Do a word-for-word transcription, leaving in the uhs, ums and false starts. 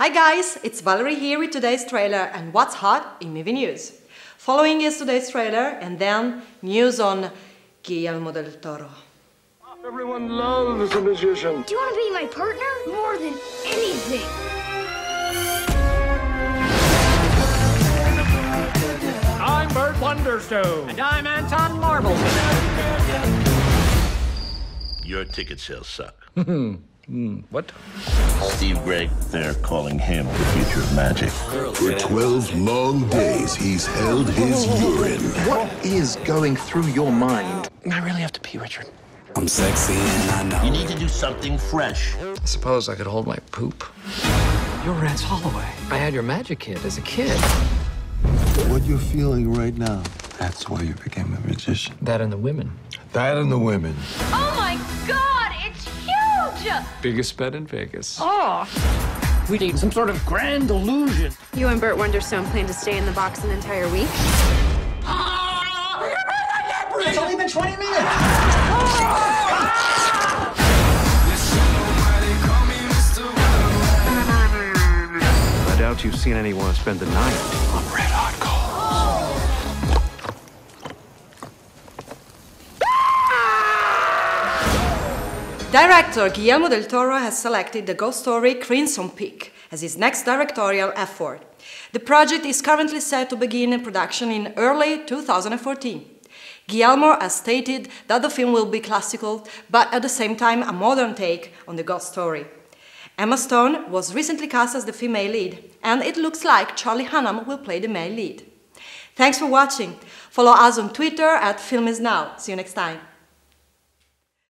Hi guys, it's Valerie here with today's trailer and what's hot in movie news. Following is today's trailer and then news on Guillermo del Toro. Everyone loves a magician. Do you want to be my partner? More than anything. I'm Burt Wonderstone. And I'm Anton Marvelton. Your ticket sales suck. Mm, what? Steve Gregg, they're calling him the future of magic. For twelve long days, he's held his urine. What is going through your mind? I really have to pee, Richard. I'm sexy and I know You need to do something fresh. I suppose I could hold my poop. You're Rance Holloway. I had your magic kit as a kid. What you're feeling right now, that's why you became a magician. That and the women. That and the women. Oh my God, it's huge! Biggest bet in Vegas. Oh. We need some sort of grand illusion. You and Burt Wonderstone plan to stay in the box an entire week? It's only been twenty minutes. I doubt you've seen anyone spend the night on red hot coals. Director Guillermo del Toro has selected the ghost story Crimson Peak as his next directorial effort. The project is currently set to begin production in early two thousand fourteen. Guillermo has stated that the film will be classical, but at the same time a modern take on the ghost story. Emma Stone was recently cast as the female lead, and it looks like Charlie Hunnam will play the male lead. Thanks for watching. Follow us on Twitter at Filmisnow. See you next time.